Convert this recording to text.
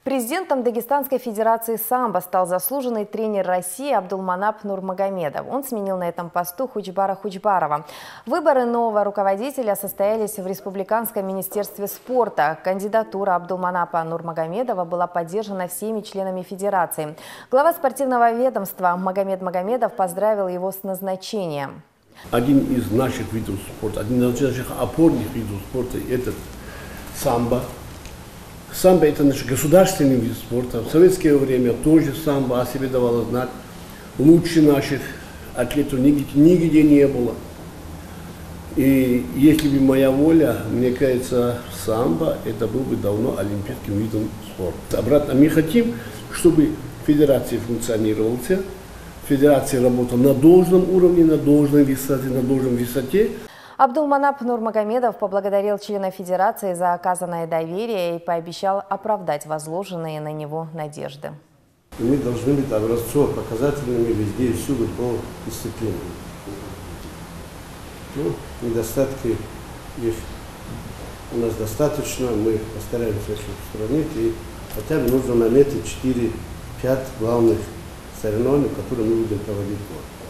Президентом Дагестанской Федерации самбо стал заслуженный тренер России Абдулманап Нурмагомедов. Он сменил на этом посту Худжбара Худжбарова. Выборы нового руководителя состоялись в Республиканском министерстве спорта. Кандидатура Абдулманапа Нурмагомедова была поддержана всеми членами Федерации. Глава спортивного ведомства Магомед Магомедов поздравил его с назначением. Один из наших видов спорта, один из наших опорных видов спорта – это самбо. Самбо – это наш государственный вид спорта. В советское время тоже самбо о себе давало знать. Лучше наших атлетов нигде не было. И если бы моя воля, мне кажется, самбо это был бы давно олимпийским видом спорта. Обратно, мы хотим, чтобы федерация функционировала, федерация работала на должном уровне, на должной высоте. Абдулманап Нурмагомедов поблагодарил члена Федерации за оказанное доверие и пообещал оправдать возложенные на него надежды. Мы должны быть образцом, показательными везде и всюду по дисциплине. Недостатки их у нас достаточно, мы постараемся их устранить. И хотя бы нужно наметить 4-5 главных соревнований, которые мы будем проводить.